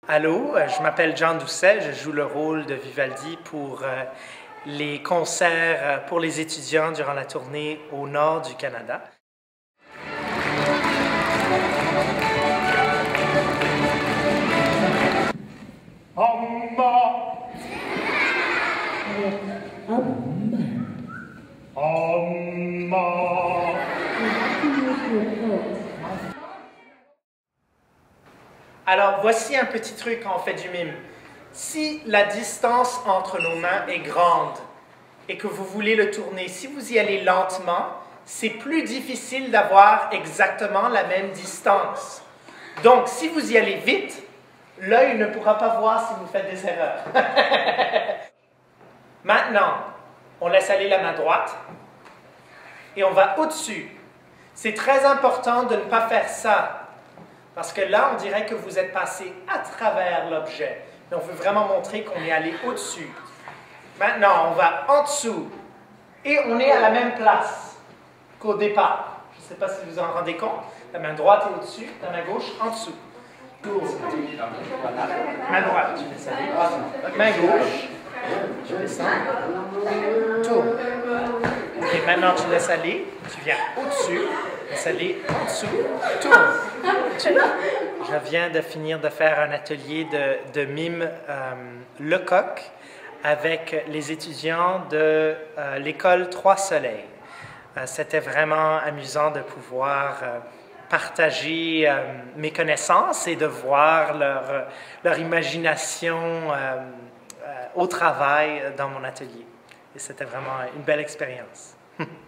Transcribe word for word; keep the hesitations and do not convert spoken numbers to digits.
Allô, je m'appelle Jean Doucet, je joue le rôle de Vivaldi pour euh, les concerts euh, pour les étudiants durant la tournée au nord du Canada. Alors, voici un petit truc quand on fait du mime. Si la distance entre nos mains est grande et que vous voulez le tourner, si vous y allez lentement, c'est plus difficile d'avoir exactement la même distance. Donc, si vous y allez vite, l'œil ne pourra pas voir si vous faites des erreurs. Maintenant, on laisse aller la main droite et on va au-dessus. C'est très important de ne pas faire ça. Parce que là, on dirait que vous êtes passé à travers l'objet. Mais on veut vraiment montrer qu'on est allé au-dessus. Maintenant, on va en dessous. Et on est à la même place qu'au départ. Je ne sais pas si vous en rendez compte. La main droite est au-dessus, la main gauche en dessous. Tourne. Voilà. Main droite, tu laisses aller. Main gauche, tu descends. Tourne. Et maintenant, tu laisses aller. Tu viens au-dessus. Laisse aller en dessous. Tourne. Je viens de finir de faire un atelier de, de mime euh, Lecoq avec les étudiants de euh, l'école Trois Soleils. Euh, C'était vraiment amusant de pouvoir euh, partager euh, mes connaissances et de voir leur, leur imagination euh, euh, au travail dans mon atelier. Et c'était vraiment une belle expérience.